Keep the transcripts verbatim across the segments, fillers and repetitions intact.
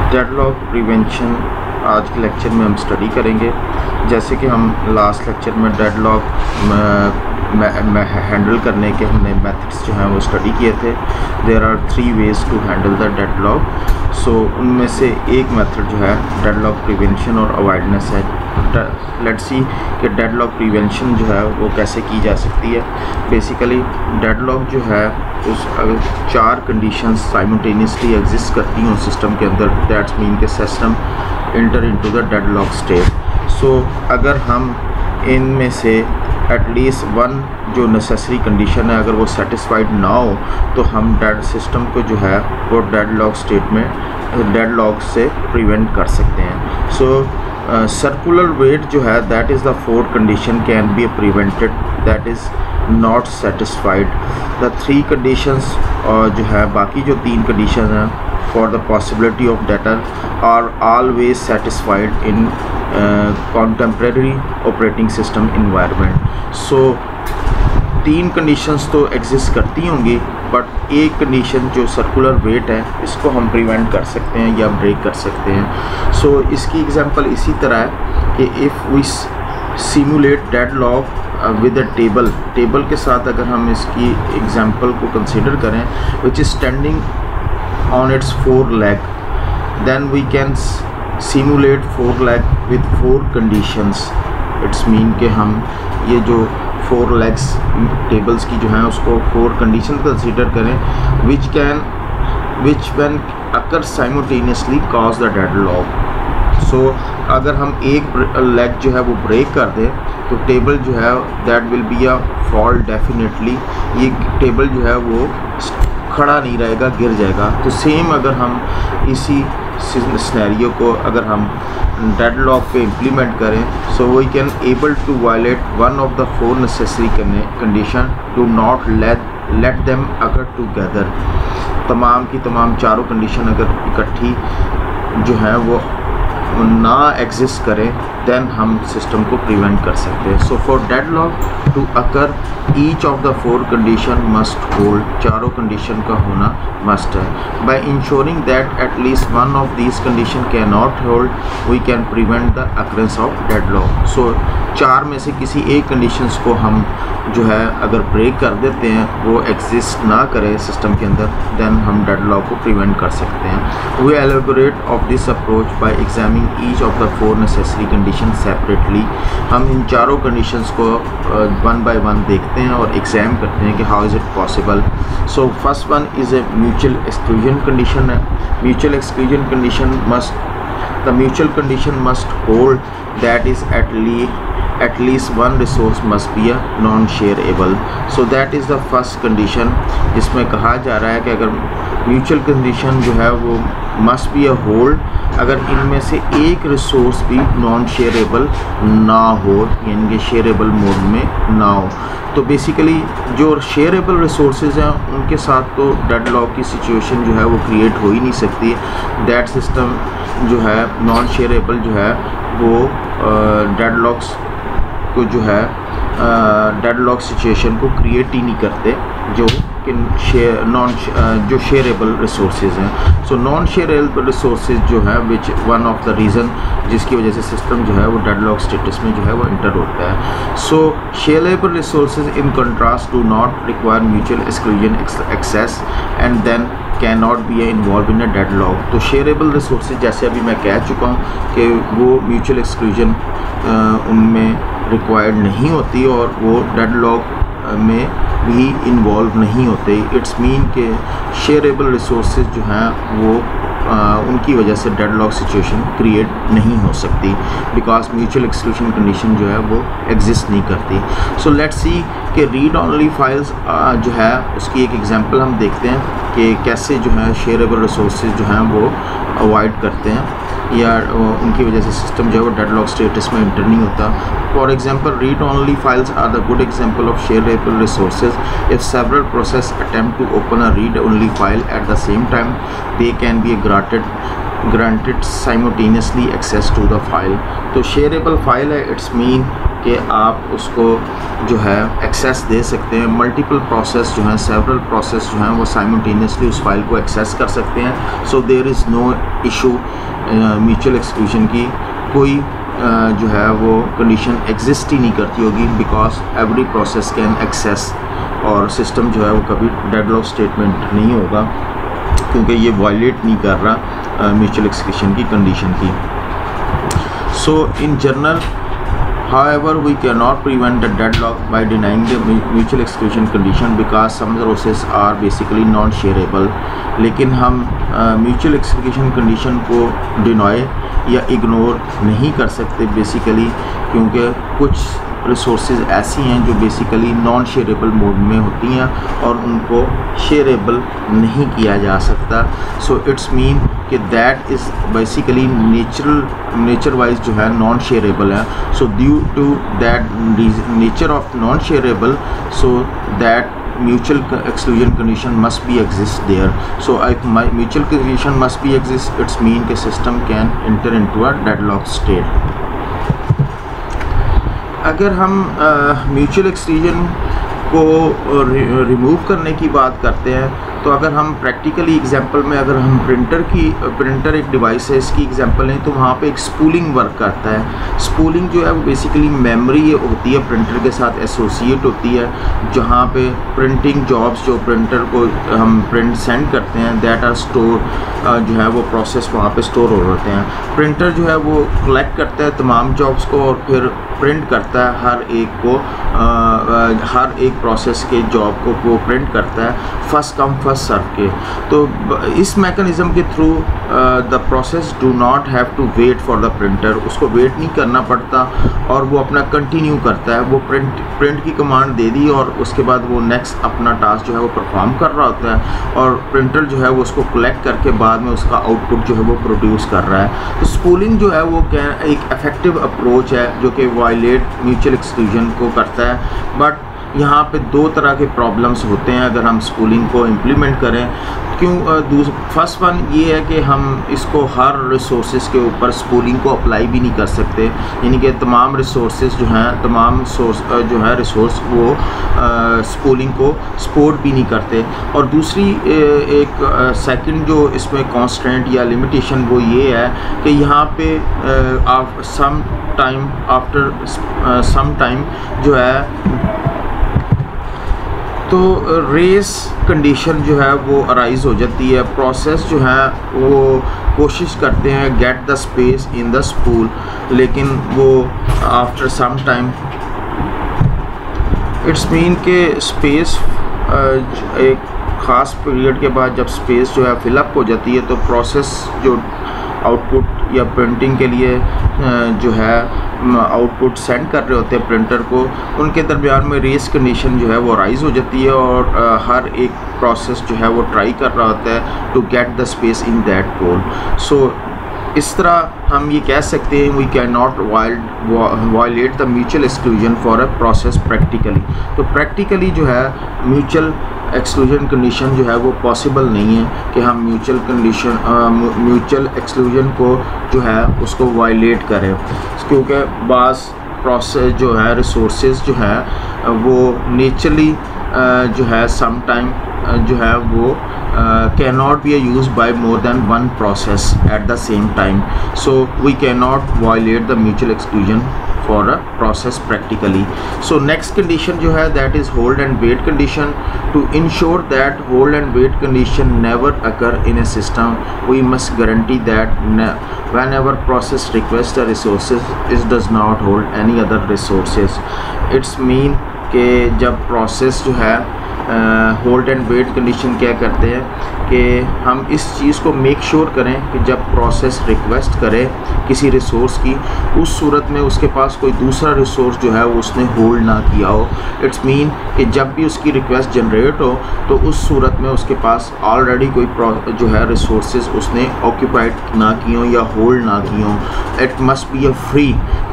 Deadlock prevention आज के lecture में हम स्टडी करेंगे। जैसे कि हम लास्ट लेक्चर में डेडलॉक हैंडल करने के हमने मेथड्स जो हैं वो स्टडी किए थे। There are three ways to handle the deadlock. So उनमें से एक मेथड जो है डेडलॉक प्रिवेंशन और अवॉइडनेस है। लेट्स सी कि डेडलॉक प्रिवेंशन जो है वो कैसे की जा सकती है। बेसिकली डेडलॉक जो है उस अगर चार कंडीशंस साइमल्टेनियसली एग्जिस्ट करती हैं उस सिस्टम के अंदर, दैट्स मीन के system enter into the deadlock state. So अगर हम इनमें से एटलीस्ट वन जो नेसेसरी कंडीशन है अगर वो सेटिस्फाइड ना हो तो हम डेड सिस्टम को जो है वो डेडलॉक स्टेट में डेडलॉक से प्रिवेंट कर सकते हैं। सो सर्कुलर वेट जो है that is the fourth condition can be prevented that is not satisfied. The three conditions और जो है बाकी जो तीन कंडीशन हैं for the possibility of data are always satisfied in contemporary operating system environment. So तीन कंडीशंस तो exist करती होंगी बट एक कंडीशन जो सर्कुलर वेट है इसको हम प्रिवेंट कर सकते हैं या ब्रेक कर सकते हैं। सो so, इसकी एग्जांपल इसी तरह है कि if we simulate deadlock with a table table के साथ अगर हम इसकी एग्जांपल को कंसिडर करें which is standing on its four leg, then we can simulate four leg with four conditions. It's mean कि हम ये जो फोर लेग्स टेबल्स की जो हैं उसको फोर कंडीशन कंसीडर करें which can which when occur simultaneously cause the deadlock. So अगर हम एक लेग जो है वो ब्रेक कर दें तो टेबल जो है that will be a fall definitely. ये टेबल जो है वो खड़ा नहीं रहेगा, गिर जाएगा। तो सेम अगर हम इसी सिनेरियो को अगर हम डेडलॉक पे इम्प्लीमेंट करें so we can able to violate one of the four necessary condition to not let let them occur together. तमाम की तमाम चारों कंडीशन अगर इकट्ठी जो है वो ना एग्जिस्ट करें देन हम सिस्टम को प्रिवेंट कर सकते हैं। So for deadlock to occur each of the four condition must hold, चारों कंडीशन का होना मस्ट है। By ensuring that at least one of these condition can not hold we can prevent the occurrence of deadlock. So चार में से किसी एक कंडीशंस को हम जो है अगर ब्रेक कर देते हैं वो एग्जिस्ट ना करे सिस्टम के अंदर देन हम डेडलॉक को प्रिवेंट कर सकते हैं। We elaborate of this approach by examining each of the four necessary condition separately. हम इन चारों कंडीशंस को वन बाय वन देखते हैं और एग्जाम करते हैं कि how is it possible. So first one is a mutual exclusion condition है। Mutual exclusion condition must the mutual condition must hold that is at least at least one resource must be a non-shareable. So that is the first condition जिसमें कहा जा रहा है कि अगर mutual condition जो है वो must be a hold अगर इनमें से एक रिसोर्स भी नॉन शेयरेबल ना हो यानी कि शेयरेबल मोड में ना हो तो बेसिकली जो शेयरेबल रिसोर्सेज हैं उनके साथ तो डेडलॉक की सिचुएशन जो है वो क्रिएट हो ही नहीं सकती। दैट सिस्टम जो है नॉन शेयरेबल जो है वो डेडलॉक्स को जो है डेडलॉक सिचुएशन को क्रिएट ही नहीं करते जो कि शेयर नॉन जो शेयरेबल रिसोर्सेज हैं। सो नॉन शेयरेबल रिसोर्सेज जो है which one of the reason जिसकी वजह से सिस्टम जो है वो डेडलॉक स्टेटस में जो है वो इंटर होता है। So shareable resources in contrast do not require mutual exclusion access and then can not be involve in a deadlock. तो शेयरेबल रिसोर्सेज जैसे अभी मैं कह चुका हूँ कि वो म्यूचुअल एक्सक्लूजन उनमें रिक्वायर्ड नहीं होती और वो डेडलॉक में भी इन्वॉल्व नहीं होते। इट्स मीन के शेयरेबल रिसोर्सेज जो हैं वो आ, उनकी वजह से डेडलॉक सिचुएशन क्रिएट नहीं हो सकती बिकॉज म्यूचुअल एक्सक्लूजन कंडीशन जो है वो एग्जिस्ट नहीं करती। सो लेट्स सी कि रीड ऑनली फाइल्स जो है उसकी एक एग्जांपल हम देखते हैं कि कैसे जो है शेयरेबल रिसोर्सेज जो हैं वो अवॉइड करते हैं या उनकी वजह से सिस्टम जो है वो डेडलॉक स्टेटस में इंटर नहीं होता। For example read only files are the good example of shareable resources. If several process attempt to open a read only file at the same time they can be granted granted simultaneously access to the file. तो shareable file है it's mean कि आप उसको जो है access दे सकते हैं। Multiple process जो हैं, सेवरल प्रोसेस जो हैं, वो साइमल्टेनियसली उस फाइल को एक्सेस कर सकते हैं। So there is no issue mutual exclusion की। कोई uh, जो है वो कंडीशन एग्जिस्ट ही नहीं करती होगी, because every process can access, और सिस्टम जो है वो कभी डेडलॉक स्टेटमेंट नहीं होगा, क्योंकि ये वायलेट नहीं कर रहा म्यूचुअल एक्सक्लूजन की कंडीशन की। So in general, however, we cannot prevent the deadlock by denying the mutual exclusion condition because some resources are basically non-shareable। लेकिन हम म्यूचुअल एक्सक्लूजन कंडीशन को डिनाई या इग्नोर नहीं कर सकते बेसिकली, क्योंकि कुछ रिसोर्सेज ऐसी हैं जो बेसिकली नॉन शेयरेबल मोड में होती हैं और उनको शेयरेबल नहीं किया जा सकता। सो इट्स मीन कि that is basically natural nature wise जो है नॉन शेयरेबल है। So due to that nature of non shareable, so that mutual exclusion condition must be exist there। so if my mutual condition must be exist, it's mean the system can enter into a deadlock state। अगर हम mutual exclusion को remove करने की बात करते हैं, तो अगर हम प्रैक्टिकली एग्जांपल में अगर हम प्रिंटर की प्रिंटर एक डिवाइस है, इसकी एग्जांपल लें, तो वहाँ पे एक स्पूलिंग वर्क करता है। स्पूलिंग जो है वो बेसिकली मेमोरी होती है, प्रिंटर के साथ एसोसिएट होती है, जहाँ पे प्रिंटिंग जॉब्स जो प्रिंटर को हम प्रिंट सेंड करते हैं, दैट आर स्टोर जो है वो प्रोसेस वहाँ पे स्टोर हो होते हैं। प्रिंटर जो है वो कलेक्ट करता है तमाम जॉब्स को और फिर प्रिंट करता है हर एक को, आ, हर एक प्रोसेस के जॉब को वो प्रिंट करता है फर्स्ट कम फर्स्ट सर्व के। तो इस मैकेनिज़्म के through the process do not have to wait for the printer, उसको वेट नहीं करना पड़ता और वो अपना कंटिन्यू करता है। वो प्रिंट प्रिंट की कमांड दे दी और उसके बाद वो नेक्स्ट अपना टास्क जो है वो परफॉर्म कर रहा होता है, और प्रिंटर जो है वो उसको कलेक्ट करके बाद में उसका आउटपुट जो है वो प्रोड्यूस कर रहा है। तो स्पूलिंग जो है वो क्या एक इफेक्टिव अप्रोच है जो कि वायलेट म्यूचुअल एक्सक्लूजन को करता है। बट यहाँ पे दो तरह के प्रॉब्लम्स होते हैं अगर हम स्पूलिंग को इम्प्लीमेंट करें। क्यों? फर्स्ट वन ये है कि हम इसको हर रिसोर्सेज के ऊपर स्पूलिंग को अप्लाई भी नहीं कर सकते, यानी कि तमाम रिसोर्सेज जो हैं, तमाम सोर्स जो है रिसोर्स वो स्पूलिंग को सपोर्ट भी नहीं करते। और दूसरी एक सेकंड जो इसमें कॉन्स्टेंट या लिमिटेशन वो ये है कि यहाँ पे some time after some time जो है तो रेस कंडीशन जो है वो अराइज़ हो जाती है। प्रोसेस जो है वो कोशिश करते हैं get the space in the spool, लेकिन वो after some time it's mean के स्पेस एक ख़ास पीरियड के बाद जब स्पेस जो है फिलअप हो जाती है, तो प्रोसेस जो आउटपुट या प्रिंटिंग के लिए जो है आउटपुट सेंड कर रहे होते हैं प्रिंटर को, उनके दरमियान में रेस कंडीशन जो है वो राइज़ हो जाती है और हर एक प्रोसेस जो है वो ट्राई कर रहा होता है to get the space in that pool. So इस तरह हम ये कह सकते हैं we can not violate the mutual exclusion for a process practically. तो प्रैक्टिकली जो है म्यूचुअल एक्सक्लूजन कंडीशन जो है वो पॉसिबल नहीं है कि हम म्यूचुअल कंडीशन म्यूचुअल एक्सक्लूजन को जो है उसको वायलेट करें, क्योंकि बाज़ प्रोसेस जो है रिसोर्सेज जो है वो नेचुरली जो है सम टाइम जो है वो can not be use by more than one process at the same time. So we can not violate the mutual exclusion for a process practically. So next condition जो है that is hold and wait condition. To ensure that hold and wait condition never occur in a system, we must guarantee that whenever process requests a resources, it does not hold any other resources। It's mean कि जब process जो है hold and wait condition क्या करते हैं कि हम इस चीज़ को मेक श्योर करें कि जब प्रोसेस रिक्वेस्ट करे किसी रिसोर्स की, उस सूरत में उसके पास कोई दूसरा रिसोर्स जो है वो उसने होल्ड ना किया हो। इट्स मीन कि जब भी उसकी रिक्वेस्ट जनरेट हो तो उस सूरत में उसके पास ऑलरेडी कोई जो है रिसोर्सेज उसने ऑक्यूपाइड ना की हो या होल्ड ना की हो। It must be a free,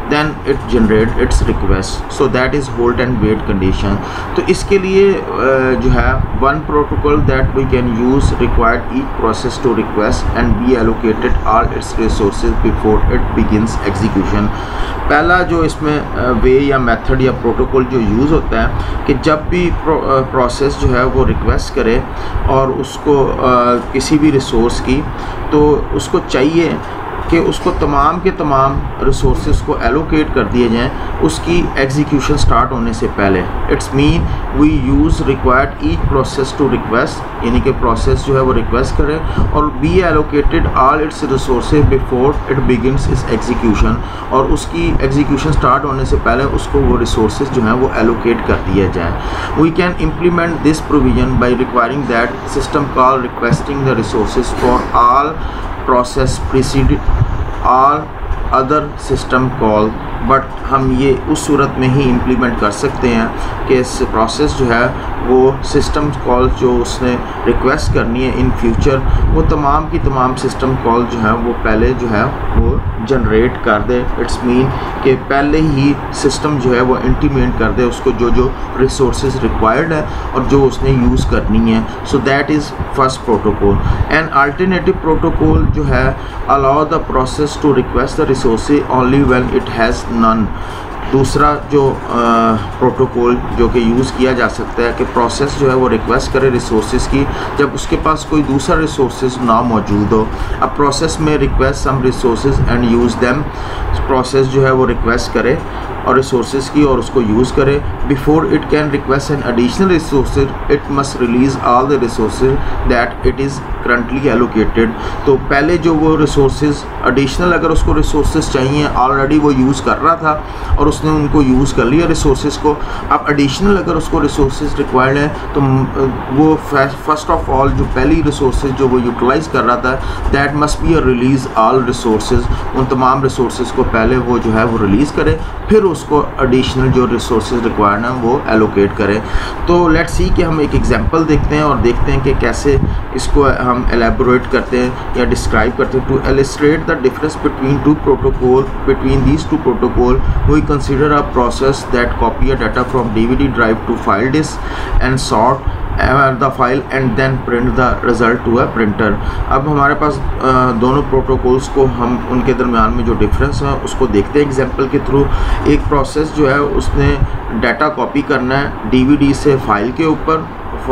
then it generate its request. So that is hold and wait condition. तो इसके लिए uh, जो है one protocol that we can use required each process to request and be allocated all its resources before it begins execution. पहला जो इसमें way uh, या method या प्रोटोकॉल जो यूज़ होता है कि जब भी प्रोसेस uh, जो है वो रिक्वेस्ट करे और उसको uh, किसी भी रिसोर्स की, तो उसको चाहिए कि उसको तमाम के तमाम रिसोर्सेज को एलोकेट कर दिए जाएं उसकी एग्जीक्यूशन स्टार्ट होने से पहले. It's mean we use required each process to request, यानी कि प्रोसेस जो है वो रिक्वेस्ट करे और be allocated all its resources before it begins its execution, और उसकी एग्जीक्यूशन स्टार्ट होने से पहले उसको वो रिसोर्सेज जो हैं वो एलोकेट कर दिए जाएँ. We can implement this provision by requiring that system call requesting the resources for all process preceded all other system call. But हम ये उस सूरत में ही इम्प्लीमेंट कर सकते हैं कि इस प्रोसेस जो है वो सिस्टम कॉल जो उसने रिक्वेस्ट करनी है इन फ्यूचर, वो तमाम की तमाम सिस्टम कॉल जो है वो पहले जो है वो जनरेट कर दे. इट्स मीन कि पहले ही सिस्टम जो है वो इंटीमेट कर दे उसको जो जो रिसोर्सेज रिक्वायर्ड है और जो उसने यूज़ करनी है. So that is first protocol. And alternative protocol जो है allow the process to request the resources only when it has none. दूसरा जो प्रोटोकॉल जो कि यूज़ किया जा सकता है कि प्रोसेस जो है वो रिक्वेस्ट करे रिसोर्सेज की जब उसके पास कोई दूसरा रिसोर्सेज ना मौजूद हो. अब प्रोसेस में request some resources and use them. Process जो है वो रिक्वेस्ट करे और रिसोर्सेज की और उसको यूज़ करे. Before it can request an additional resources it must release all the resources that it is currently allocated. तो पहले जो वो रिसोर्सेज एडिशनल अगर उसको रिसोर्सेज चाहिए, ऑलरेडी वो यूज़ कर रहा था और उसने उनको यूज़ कर लिया रिसोर्सेज को, अब एडिशनल अगर उसको रिसोर्सेज रिक्वायर्ड है तो वो फर्स्ट ऑफ ऑल जो पहली रिसोर्सेज जो वो यूटिलाइज़ कर रहा था that must be a release all resources. उन तमाम रिसोर्सेज को पहले वो जो है वो रिलीज़ करे, फिर उसको एडिशनल जो रिसोर्सेज रिक्वायर्ड हैं वो एलोकेट करें. तो लेट्स सी कि हम एक एग्जांपल देखते हैं और देखते हैं कि कैसे इसको हम एलेबोरेट करते हैं या डिस्क्राइब करते हैं. To illustrate the difference between two protocol between these two protocol we consider a process that copy a data from DVD drive to file disk and sort the file and then print the result to a printer. अब हमारे पास दोनों protocols को हम उनके दरमियान में जो difference है उसको देखते हैं एग्जांपल के थ्रू. एक प्रोसेस जो है उसने डाटा कॉपी करना है डीवीडी से फाइल के ऊपर,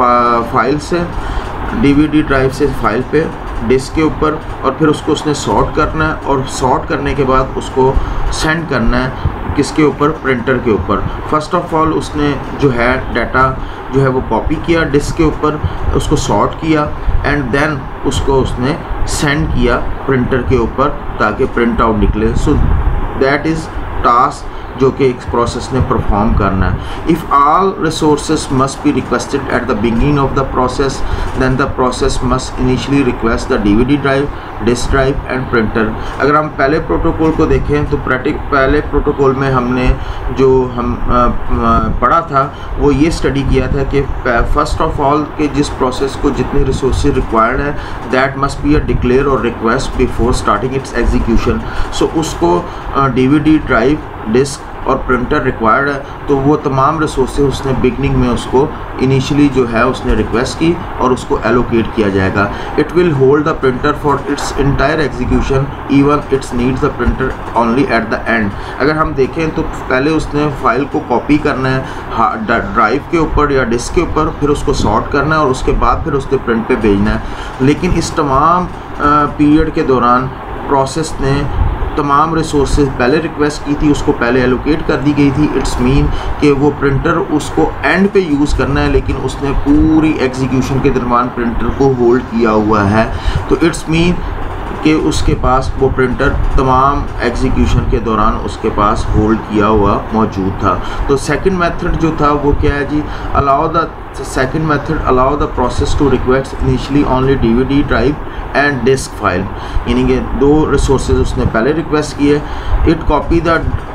फाइल से डीवीडी ड्राइव से फाइल पे डिस्क के ऊपर, और फिर उसको उसने सॉर्ट करना है और सॉर्ट करने के बाद उसको सेंड करना है किसके ऊपर, प्रिंटर के ऊपर. फर्स्ट ऑफ ऑल उसने जो है डाटा जो है वो कॉपी किया डिस्क के ऊपर, उसको सॉर्ट किया एंड देन उसको उसने सेंड किया प्रिंटर के ऊपर ताकि प्रिंट आउट निकले. सो दैट इज़ टास्क जो कि एक प्रोसेस ने परफॉर्म करना है. If all resources must be requested at the beginning of the process then the process must initially request the DVD drive, disk drive and printer. अगर हम पहले प्रोटोकॉल को देखें तो पहले प्रोटोकॉल में हमने जो हम आ, आ, पढ़ा था वो ये स्टडी किया था कि फर्स्ट ऑफ ऑल कि जिस प्रोसेस को जितने रिसोर्सेज रिक्वायर्ड है that must be a declare और request before starting its execution. So उसको डीवीडी ड्राइव, डिस्क और प्रिंटर रिक्वायर्ड है तो वो तमाम रिसोर्सेज उसने बिगनिंग में उसको इनिशियली जो है उसने रिक्वेस्ट की और उसको एलोकेट किया जाएगा. It will hold the printer for its entire execution even its needs the printer only at the end. अगर हम देखें तो पहले उसने फाइल को कॉपी करना है ड्राइव के ऊपर या डिस्क के ऊपर, फिर उसको सॉर्ट करना है और उसके बाद फिर उसने प्रिंट पे भेजना है. लेकिन इस तमाम पीरियड के दौरान प्रोसेस ने तमाम रिसोर्सेज पहले रिक्वेस्ट की थी, उसको पहले एलोकेट कर दी गई थी. इट्स मीन कि वो प्रिंटर उसको एंड पे यूज़ करना है लेकिन उसने पूरी एग्जीक्यूशन के दरमियान प्रिंटर को होल्ड किया हुआ है. तो इट्स मीन कि उसके पास वो प्रिंटर तमाम एग्जीक्यूशन के दौरान उसके पास होल्ड किया हुआ मौजूद था. तो सेकंड मेथड जो था वो क्या है जी, allow the second method allow the process to request initially only DVD drive and disk file, यानी कि दो रिसोर्सेज उसने पहले रिक्वेस्ट किए. It copy the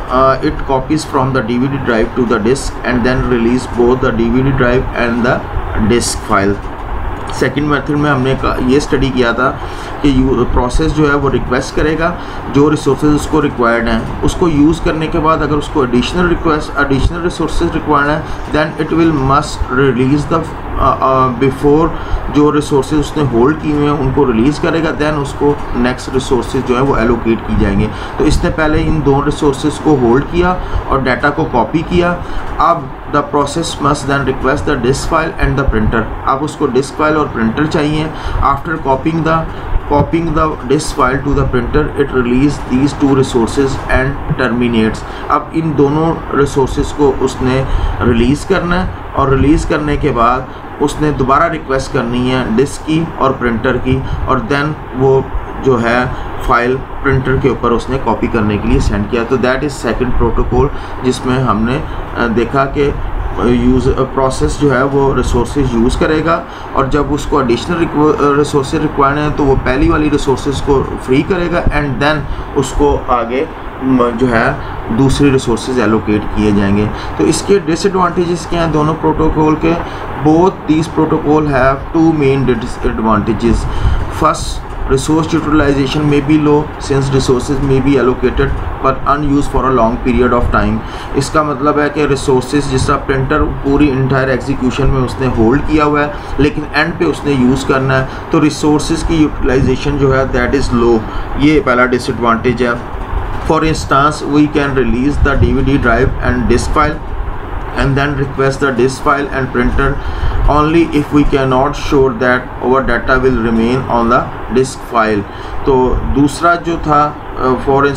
it copies from the DVD drive to the disk and then release both the DVD drive and the disk file. Second method में हमने ये study किया था कि प्रोसेस जो है वो रिक्वेस्ट करेगा जो रिसोर्सेज उसको रिक्वायर्ड हैं, उसको यूज़ करने के बाद अगर उसको additional request additional resources required हैं then it will must release the before जो रिसोर्सेज उसने होल्ड किए हुए हैं उनको रिलीज़ करेगा, देन उसको नेक्स्ट रिसोर्सेज जो है वो एलोकेट की जाएंगे। तो इसने पहले इन दो रिसोर्सेज को होल्ड किया और डाटा को कॉपी किया। अब the process must then request the disk file and the printer. अब उसको डिस्क फाइल और प्रिंटर चाहिए। After copying the copying the disk file to the printer it release these two resources and terminates। अब इन दोनों resources को उसने release करना है और रिलीज़ करने के बाद उसने दोबारा रिक्वेस्ट करनी है डिस्क की और प्रिंटर की और देन वो जो है फाइल प्रिंटर के ऊपर उसने कॉपी करने के लिए सेंड किया। तो दैट इज़ सेकंड प्रोटोकॉल जिसमें हमने देखा कि यूज़ प्रोसेस जो है वो रिसोर्सेज यूज़ करेगा और जब उसको एडिशनल रिसोर्सेज रिक्वायर्ड हैं तो वो पहली वाली रिसोर्सेज को फ्री करेगा एंड देन उसको आगे जो है दूसरी रिसोर्सेज एलोकेट किए जाएंगे। तो इसके डिसएडवांटेजेस क्या हैं दोनों प्रोटोकॉल के? Both these protocol have two main disadvantages. First, resource utilization may be low since resources may be allocated but unused for a long period of time। इसका मतलब है कि resources जिस तरह प्रिंटर पूरी इंटायर एग्जीक्यूशन में उसने होल्ड किया हुआ है लेकिन एंड पे उसने यूज़ करना है तो resources की यूटिलाइजेशन जो है दैट इज़ लो। ये पहला डिसएडवांटेज है। For instance we can release the D V D drive and disk file and then request the disk file and printer only if we cannot sure that our data will remain on the disk file। तो दूसरा जो था for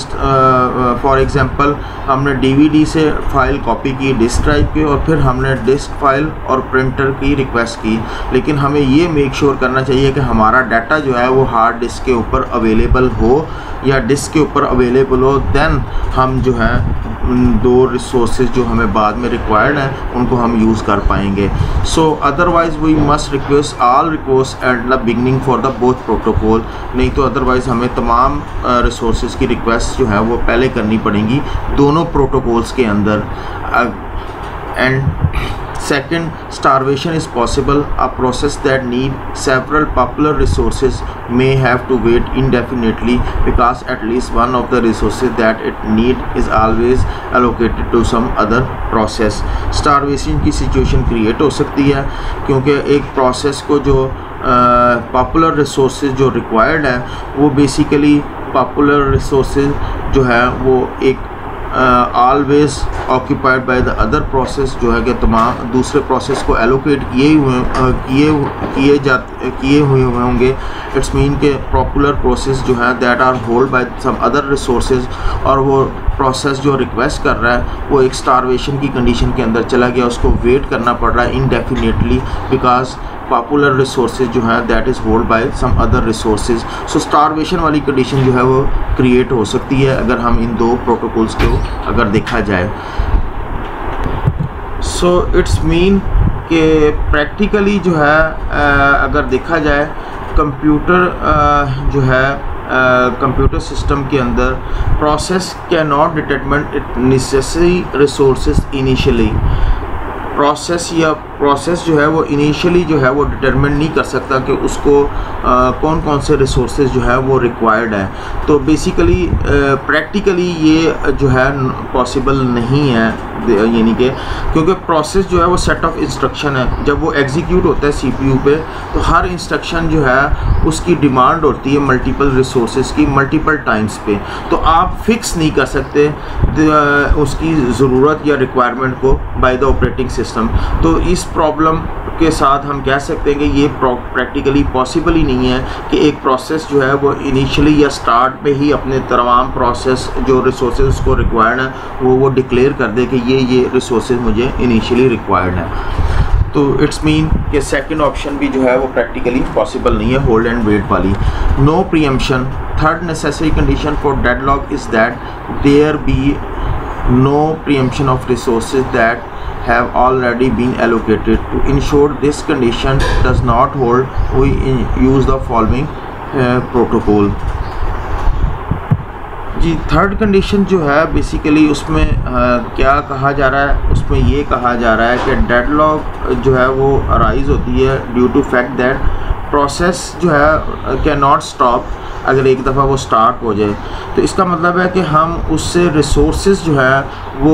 for example हमने DVD से file copy की disk drive की और फिर हमने डिस्क फाइल और प्रिंटर की रिक्वेस्ट की, लेकिन हमें ये मेक श्योर करना चाहिए कि हमारा डाटा जो है वो हार्ड डिस्क के ऊपर अवेलेबल हो या डिस्क के ऊपर अवेलेबल हो, देन हम जो है दो रिसोर्सेज जो हमें बाद में रिक्वायर्ड हैं उनको हम यूज़ कर पाएंगे। So otherwise we must request all request at the beginning for the both protocol. नहीं तो अदरवाइज़ हमें तमाम रिसोर्सेज की रिक्वेस्ट जो है वो पहले करनी पड़ेंगी दोनों प्रोटोकॉल्स के अंदर। And second, starvation is possible। A process that need several popular resources may have to wait indefinitely because at least one of the resources that it need is always allocated to some other process। starvation की situation create हो सकती है क्योंकि एक process को जो popular uh, resources जो required है वो बेसिकली पॉपुलर रिसोर्सेज जो है वो एक always occupied by the other process जो है कि तमाम दूसरे प्रोसेस को एलोकेट किए हुए किए किए जाते किए हुए होंगे। इट्स मीन के पॉपुलर प्रोसेस जो है that are hold by some other resources और वो प्रोसेस जो रिक्वेस्ट कर रहा है वो एक स्टारवेशन की कंडीशन के अंदर चला गया, उसको वेट करना पड़ रहा है इनडेफिनेटली बिकॉज पॉपुलर रिसोर्सेज जो है that is hold by some other resources. So starvation वाली कंडीशन जो है वो क्रिएट हो सकती है अगर हम इन दो प्रोटोकॉल्स को अगर देखा जाए। सो इट्स मीन कि प्रैक्टिकली जो है आ, अगर देखा जाए कंप्यूटर जो है कंप्यूटर uh, सिस्टम के अंदर process can not determine it necessary resources initially. Process या प्रोसेस जो है वो इनिशियली जो है वो डिटरमिन नहीं कर सकता कि उसको आ, कौन कौन से रिसोर्सेज जो है वो रिक्वायर्ड है। तो बेसिकली प्रैक्टिकली ये जो है पॉसिबल नहीं है, यानी कि क्योंकि प्रोसेस जो है वो सेट ऑफ इंस्ट्रक्शन है। जब वो एग्जीक्यूट होता है सीपीयू पे तो हर इंस्ट्रक्शन जो है उसकी डिमांड होती है मल्टीपल रिसोर्सेज की मल्टीपल टाइम्स पे, तो आप फिक्स नहीं कर सकते उसकी ज़रूरत या रिक्वायरमेंट को बाय द ऑपरेटिंग सिस्टम। तो इस प्रॉब्लम के साथ हम कह सकते हैं कि ये प्रैक्टिकली पॉसिबल ही नहीं है कि एक प्रोसेस जो है वो इनिशियली या स्टार्ट में ही अपने तमाम प्रोसेस जो रिसोर्सेज को रिक्वायर्ड है वो वो डिक्लेयर कर दे कि ये ये रिसोर्सेज मुझे इनिशियली रिक्वायर्ड है। तो इट्स मीन कि सेकंड ऑप्शन भी जो है वो प्रैक्टिकली पॉसिबल नहीं है होल्ड एंड वेट वाली। No preemption. Third necessary condition for deadlock is that there be no preemption of resources that have already been allocated। To ensure this condition does not hold, we use the following uh, protocol। जी third condition जो है basically उसमें uh, क्या कहा जा रहा है, उसमें ये कहा जा रहा है कि डेडलॉक जो है वो अराइज होती है due to fact that process जो है कैन नॉट स्टॉप, अगर एक दफ़ा वो स्टार्ट हो जाए तो इसका मतलब है कि हम उससे रिसोर्सेज जो है वो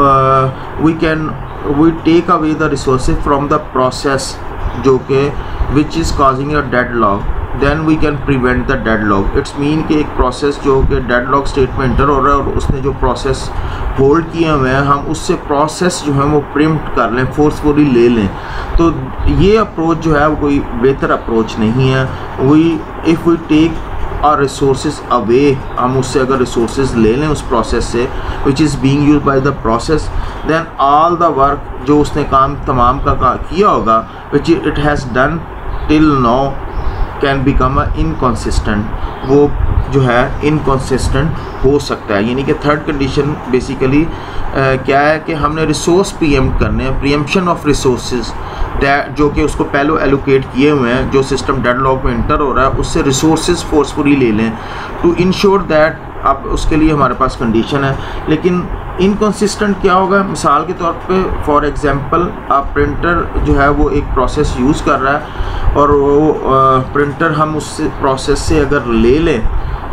we can we take away the resources from the process जो कि which is causing a deadlock, then we can prevent the deadlock. It's mean कि एक प्रोसेस जो कि डेडलॉक स्टेट में इंटर हो रहा है और उसने जो प्रोसेस होल्ड किए हुए हैं हम उससे प्रोसेस जो है वो प्रिम्प्ट कर लें, फोर्सफुली ले लें। तो ये अप्रोच जो है वो कोई बेहतर अप्रोच नहीं है। वी इफ़ वी टेक और रिसोर्सेज अवे, हम उससे अगर रिसोर्सेज ले लें उस प्रोसेस से which is being used by the process, then all the work जो उसने काम तमाम का, का किया होगा which it has done till now can become a inconsistent, वो जो है इनकॉन्सिस्टेंट हो सकता है। यानी कि थर्ड कंडीशन बेसिकली क्या है कि हमने रिसोर्स प्रीएम्प्ट करने हैं, प्रीएम्प्शन ऑफ रिसोर्सेज जो कि उसको पहले एलोकेट किए हुए हैं, जो सिस्टम डेडलॉक में इंटर हो रहा है उससे रिसोर्सेज फोर्सफुली ले लें टू इंश्योर दैट। अब उसके लिए हमारे पास कंडीशन है, लेकिन इनकंसिस्टेंट क्या होगा? मिसाल के तौर पे फॉर एग्जांपल आप प्रिंटर जो है वो एक प्रोसेस यूज़ कर रहा है और वो प्रिंटर हम उस प्रोसेस से अगर ले लें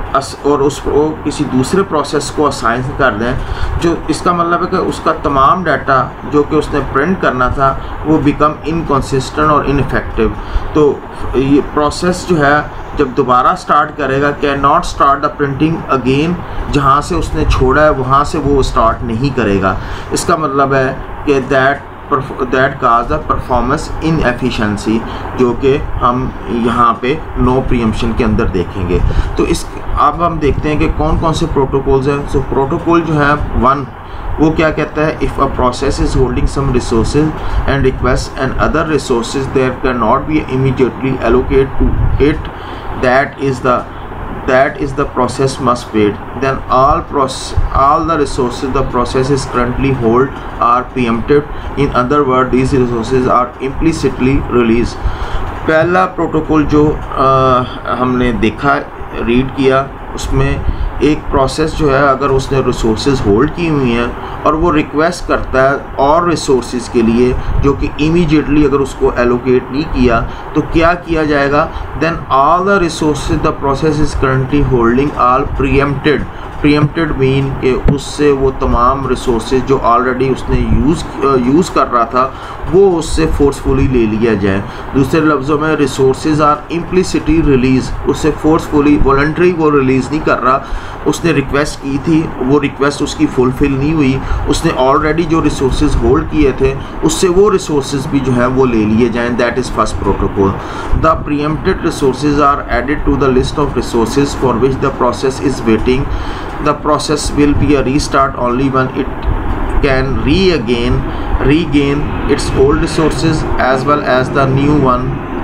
और उसको किसी दूसरे प्रोसेस को असाइन कर दें, जो इसका मतलब है कि उसका तमाम डाटा जो कि उसने प्रिंट करना था वो बिकम इनकंसिस्टेंट और इनफेक्टिव। तो ये प्रोसेस जो है जब दोबारा स्टार्ट करेगा can not start the printing again, जहाँ से उसने छोड़ा है वहाँ से वो स्टार्ट नहीं करेगा। इसका मतलब है कि that that cause the performance inefficiency, जो कि हम यहाँ पे नो प्रीएम्प्शन के अंदर देखेंगे। तो इस अब हम देखते हैं कि कौन कौन से प्रोटोकॉल्स हैं। सो प्रोटोकॉल जो है वन, वो क्या कहता है? If a process is holding some resources and request and other resources there can not be immediately allocate to it, that is the that is the process must wait, then all process all the resources the process is currently hold are preempted. In other words, these resources are implicitly released. पहला protocol जो आ, हमने देखा read किया उसमें एक process जो है अगर उसने रिसोर्सेज होल्ड की हुई हैं और वो रिक्वेस्ट करता है और रिसोर्सेज के लिए जो कि इमीडिएटली अगर उसको एलोकेट नहीं किया तो क्या किया जाएगा? Then all the resources the process is currently holding are preempted. Preempted mean कि उससे वो तमाम रिसोर्सेज जो ऑलरेडी उसने यूज़ यूज़ कर रहा था वो उससे फोर्सफुली ले लिया जाए। दूसरे लफ्ज़ों में रिसोर्सेज आर इम्प्लिसिटली रिलीज़, उससे फोर्सफुली वॉलंटरी वो रिलीज़ नहीं कर रहा। उसने रिक्वेस्ट की थी, वो रिक्वेस्ट उसकी फुलफ़िल नहीं हुई, उसने ऑलरेडी जो रिसोर्सेज होल्ड किए थे उससे वो रिसोर्सेज भी जो है वो ले लिए जाएँ। That is first protocol. The preempted resources are added to the list of resources for which the process is waiting. The process will be a restart only when it can re-again regain its old resources as well as the new one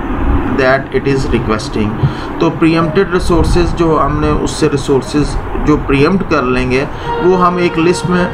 that it is requesting. तो preempted resources जो हमने उससे resources जो preempt कर लेंगे वो हम एक लिस्ट में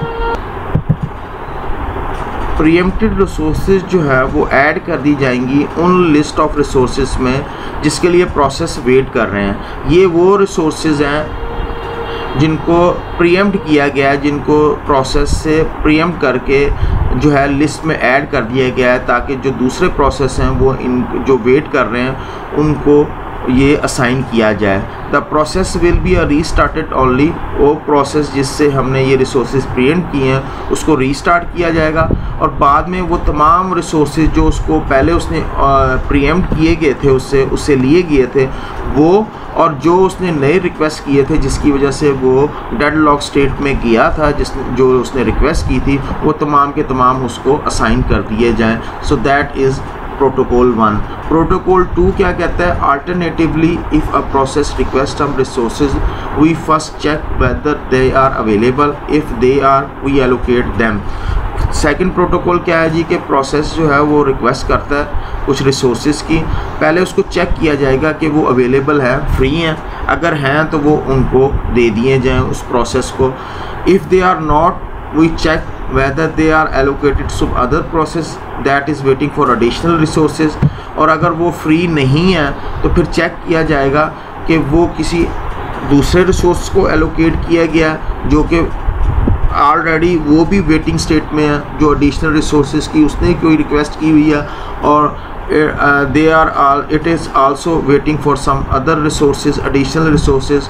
preempted resources जो है वो ऐड कर दी जाएंगी उन लिस्ट ऑफ resources में जिसके लिए प्रोसेस वेट कर रहे हैं। ये वो resources हैं जिनको प्रीएम्प्ट किया गया है, जिनको प्रोसेस से प्रीएम्प्ट करके जो है लिस्ट में ऐड कर दिया गया है ताकि जो दूसरे प्रोसेस हैं वो इन जो वेट कर रहे हैं उनको ये असाइन किया जाए। The process will be a restarted only, वो प्रोसेस जिससे हमने ये रिसोर्सेज प्रीएम्प्ट किए हैं उसको रीस्टार्ट किया जाएगा और बाद में वो तमाम रिसोर्सेज जो उसको पहले उसने प्रीएम्प्ट किए गए थे उससे उससे लिए गए थे वो, और जो उसने नए रिक्वेस्ट किए थे जिसकी वजह से वो डेडलॉक स्टेट में गया था, जिस जो उसने रिक्वेस्ट की थी वो तमाम के तमाम उसको असाइन कर दिए जाएं। So that is protocol one. Protocol two क्या कहता है? Alternatively if a process request some resources we first check whether they are available, if they are we allocate them. Second protocol क्या है जी? कि प्रोसेस जो है वो रिक्वेस्ट करता है कुछ रिसोर्सेज की, पहले उसको चेक किया जाएगा कि वो अवेलेबल है, फ्री हैं, अगर हैं तो वो उनको दे दिए जाएं उस प्रोसेस को। If they are not we check whether they are allocated to other process that is waiting for additional resources, और अगर वो फ्री नहीं है तो फिर चेक किया जाएगा कि वो किसी दूसरे रिसोर्स को एलोकेट किया गया जो कि ऑलरेडी वो भी वेटिंग स्टेट में है, जो एडिशनल रिसोर्सेज की उसने कोई रिक्वेस्ट की हुई है और uh, they are all it is also waiting for some other resources, additional resources.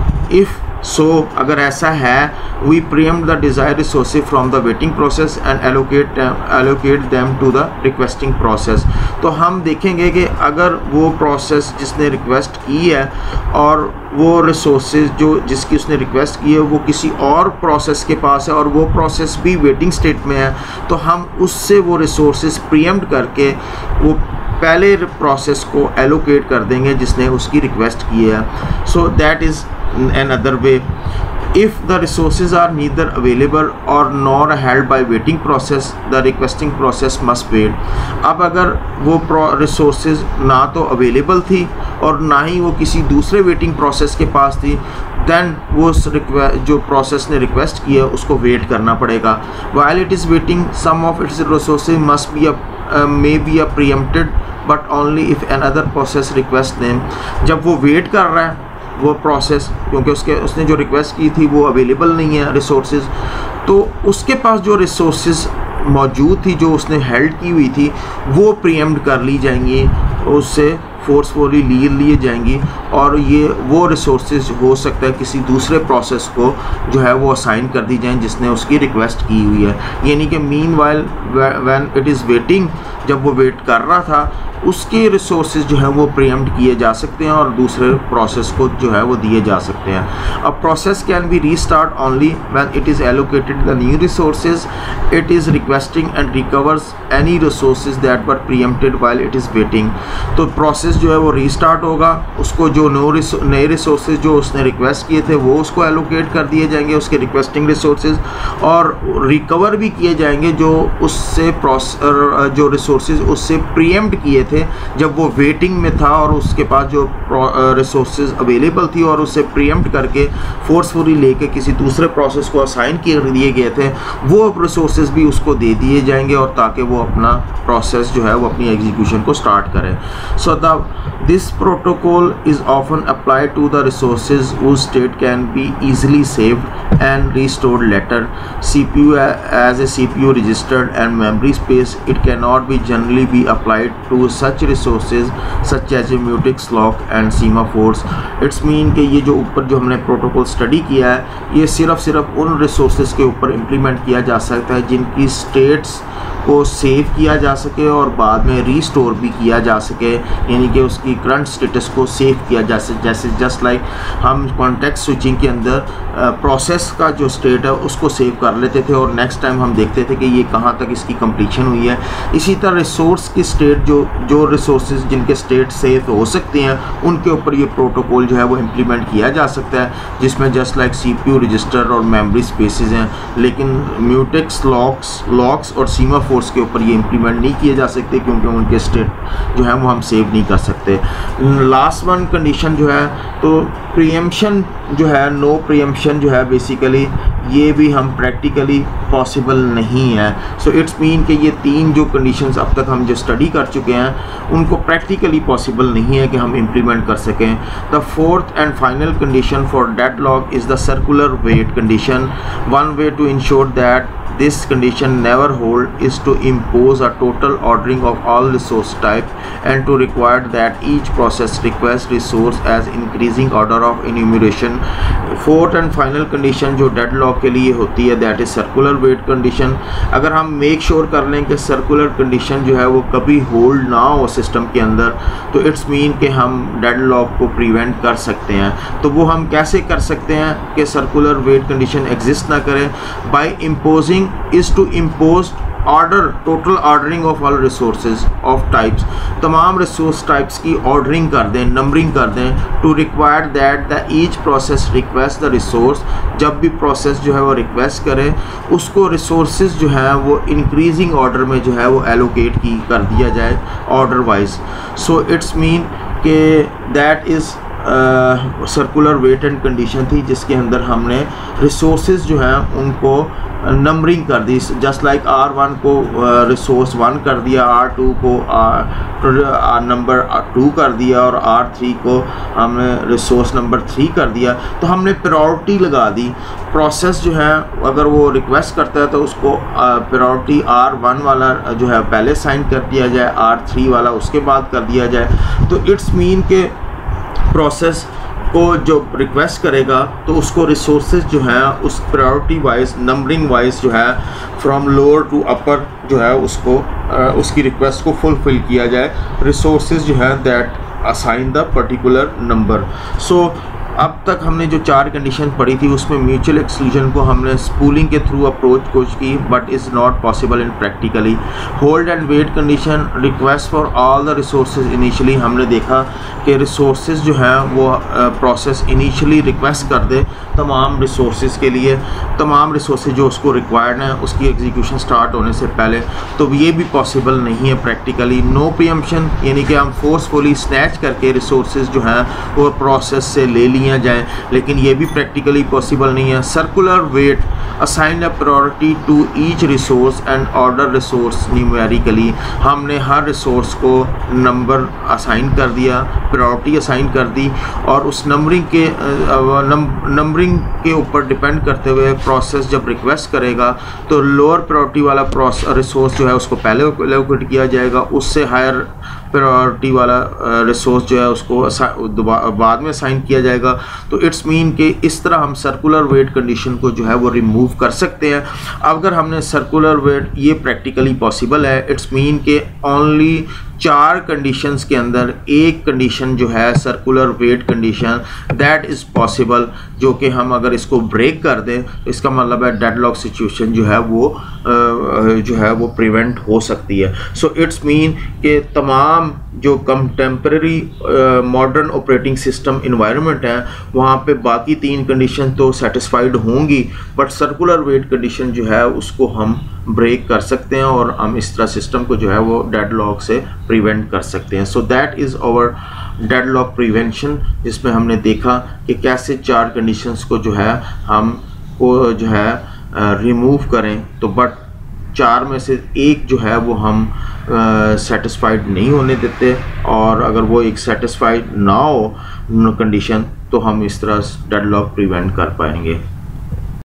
If so, अगर ऐसा है, we preempt the desired resources from the waiting process and allocate them, allocate them to the requesting process. तो हम देखेंगे कि अगर वो process जिसने रिक्वेस्ट की है और वो रिसोर्सेज जो जिसकी उसने रिक्वेस्ट की है वो किसी और प्रोसेस के पास है और वो प्रोसेस भी वेटिंग स्टेट में है, तो हम उससे वो रिसोर्सेज प्रीएम्प्ट करके वो पहले प्रोसेस को एलोकेट कर देंगे जिसने उसकी रिक्वेस्ट की है. So that is another way. If the resources are neither available or nor held by waiting process, the requesting process must wait. अब अगर वो resources ना तो available थी और ना ही वो किसी दूसरे waiting process के पास थी, then वो जो process ने request किया उसको wait करना पड़ेगा. While it is waiting, some of its resources must be a uh, may be a preempted, but only if another process request them. जब वो wait कर रहा है वो प्रोसेस, क्योंकि उसके उसने जो रिक्वेस्ट की थी वो अवेलेबल नहीं है रिसोर्सेज, तो उसके पास जो रिसोर्सेज मौजूद थी जो उसने हेल्ड की हुई थी वो प्रीएम्प्ट कर ली जाएंगी, उससे फोर्सफुली लिए लिए जाएंगी और ये वो रिसोर्सेज हो सकता है किसी दूसरे प्रोसेस को जो है वो असाइन कर दी जाएं जिसने उसकी रिक्वेस्ट की हुई है. यानी कि meanwhile when it is waiting, जब वो वेट कर रहा था उसके रिसोर्सेज जो हैं वो प्रीएम्प्ट किए जा सकते हैं और दूसरे प्रोसेस को जो है वो दिए जा सकते हैं. A process can be restart only when it is allocated the new resources it is requesting and recovers any resources that were preempted while it is waiting. तो प्रोसेस जो है वो रीस्टार्ट होगा, उसको जो नो नए रिसोर्सेज जो उसने रिक्वेस्ट किए थे वो उसको एलोकेट कर दिए जाएंगे, उसके रिक्वेस्टिंग रिसोर्सेज, और रिकवर भी किए जाएंगे जो उससे जो रिसोर्सेज उससे प्रीएम्प्ट किए थे जब वो वेटिंग में था और उसके पास जो रिसोर्सेज अवेलेबल थी और उसे प्रीएम्प्ट करके फोर्सफुली लेके किसी दूसरे प्रोसेस को असाइन किए दिए गए थे, वो रिसोर्सेज भी उसको दे दिए जाएंगे और ताकि वो अपना प्रोसेस जो है वो अपनी एग्जीक्यूशन को स्टार्ट करें. So the this protocol is often apply to the resources whose state can be easily saved and restored later. C P U as a C P U registered and memory space, it cannot be generally be applied to such resources such as mutex, lock and semaphores. It's mean कि ये जो ऊपर जो हमने protocol study किया है ये सिर्फ सिर्फ उन रिसोर्सेज के ऊपर इम्प्लीमेंट किया जा सकता है जिनकी स्टेट्स को सेव किया जा सके और बाद में रीस्टोर भी किया जा सके, यानी कि उसकी करंट स्टेटस को सेव किया जा सके. जैसे जस्ट लाइक हम कॉन्टेक्स्ट स्विचिंग के अंदर प्रोसेस का जो स्टेट है उसको सेव कर लेते थे और नेक्स्ट टाइम हम देखते थे कि ये कहाँ तक इसकी कंप्लीशन हुई है. इसी तरह रिसोर्स की स्टेट जो जो रिसोर्सेज जिनके स्टेट सेव हो सकते हैं उनके ऊपर ये प्रोटोकॉल जो है वो इम्प्लीमेंट किया जा सकता है, जिसमें just like C P U register और मेमोरी स्पेसेस हैं, लेकिन म्यूटेक्स, लॉक्स लॉक्स और सीमा फोर्स के ऊपर ये इम्प्लीमेंट नहीं किए जा सकते क्योंकि उनके स्टेट जो है वो हम सेव नहीं कर सकते. लास्ट वन कंडीशन जो है तो प्रीएम्पशन जो है, नो प्रीएम्पशन जो है बेसिकली ये भी हम प्रैक्टिकली पॉसिबल नहीं है. सो इट्स मीन कि ये तीन जो कंडीशंस अब तक हम जो स्टडी कर चुके हैं उनको प्रैक्टिकली पॉसिबल नहीं है कि हम इम्प्लीमेंट कर सकें. The fourth and final condition for deadlock is the circular wait condition. One way to ensure that this condition never hold is to impose a total ordering of all resource type and to require that each process request resource as increasing order of enumeration. Fourth and final condition जो deadlock के लिए होती है that is circular wait condition. अगर हम make sure कर लें कि सर्कुलर कंडीशन जो है वो कभी होल्ड ना हो सिस्टम के अंदर, तो इट्स मीन कि हम डेडलॉक को प्रिवेंट कर सकते हैं. तो वो हम कैसे कर सकते हैं कि सर्कुलर वेट कंडीशन एग्जिस्ट ना करे? By imposing is to impose order, total ordering of all resources of types. तमाम resource types की ordering कर दें, numbering कर दें, to require that the each process request the resource. जब भी process जो है वो request करे उसको resources जो है वो increasing order में जो है वो allocate की कर दिया जाए order wise. So it's mean कि that is circular wait and condition थी जिसके अंदर हमने रिसोर्सेज जो हैं उनको नंबरिंग कर दी, जस्ट लाइक आर वन को रिसोर्स वन कर दिया, आर टू को नंबर टू कर दिया और आर थ्री को हमने रिसोर्स नंबर थ्री कर दिया। तो हमने प्रायोरिटी लगा दी। प्रोसेस जो है अगर वो रिक्वेस्ट करता है तो उसको प्रायोरिटी आर वन वाला जो है पहले साइन कर दिया जाए, आर थ्री वाला उसके बाद कर दिया जाए। तो इट्स मीन के प्रोसेस को जो रिक्वेस्ट करेगा तो उसको रिसोर्सेज जो है उस प्रायोरिटी वाइज नंबरिंग वाइज जो है फ्रॉम लोअर टू अपर जो है उसको uh, उसकी रिक्वेस्ट को फुलफिल किया जाए। रिसोर्सेज जो है that assign the particular number. So अब तक हमने जो चार कंडीशन पढ़ी थी उसमें म्यूचुअल एक्सक्लूजन को हमने स्पूलिंग के थ्रू अप्रोच कोच की, but is not possible in practically. Hold and wait condition, request for all the resources initially, हमने देखा कि रिसोर्सेज जो हैं वो प्रोसेस इनिशियली रिक्वेस्ट कर दे तमाम रिसोर्सेज के लिए, तमाम रिसोर्सेज जो उसको रिक्वायर्ड हैं उसकी एग्जीक्यूशन स्टार्ट होने से पहले। तो ये भी पॉसिबल नहीं है प्रैक्टिकली। नो प्रीएम्पशन यानी कि हम फोर्सफुली स्नैच करके रिसोर्सेज जो हैं वो प्रोसेस से ले लिया जाए, लेकिन ये भी प्रैक्टिकली पॉसिबल नहीं है। Circular wait, assign a priority to each resource and order resource numerically, हमने हर रिसोर्स को नंबर असाइन कर दिया, प्रायोरिटी असाइन कर दी और उस नंबरिंग के नंबरिंग के ऊपर डिपेंड करते हुए प्रोसेस जब रिक्वेस्ट करेगा तो लोअर प्रायोरिटी वाला रिसोर्स जो है उसको पहले एलोकेट किया जाएगा, उससे हायर प्रायोरिटी वाला रिसोर्स जो है उसको बाद में असाइन किया जाएगा। तो इट्स मीन कि इस तरह हम सर्कुलर वेट कंडीशन को जो है वो रिमूव कर सकते हैं। अगर हमने सर्कुलर वेट, ये प्रैक्टिकली पॉसिबल है। इट्स मीन के ओनली चार कंडीशंस के अंदर एक कंडीशन जो है circular wait condition that is possible, जो कि हम अगर इसको ब्रेक कर दें तो इसका मतलब है डेडलॉक सिचुएशन जो है वो जो है वो प्रिवेंट हो सकती है। सो इट्स मीन के तमाम जो contemporary modern operating system environment है वहाँ पे बाकी तीन कंडीशन तो सेटिस्फाइड होंगी, बट सर्कुलर वेट कंडीशन जो है उसको हम ब्रेक कर सकते हैं और हम इस तरह सिस्टम को जो है वो डेडलॉक से प्रिवेंट कर सकते हैं। So that is our deadlock prevention, जिसमें हमने देखा कि कैसे चार कंडीशंस को जो है हम को जो है रिमूव करें। तो बट चार में से एक जो है वो हम सेटिस्फाइड नहीं होने देते, और अगर वो एक सेटिस्फाइड ना हो कंडीशन तो हम इस तरह डेडलॉक प्रिवेंट कर पाएंगे।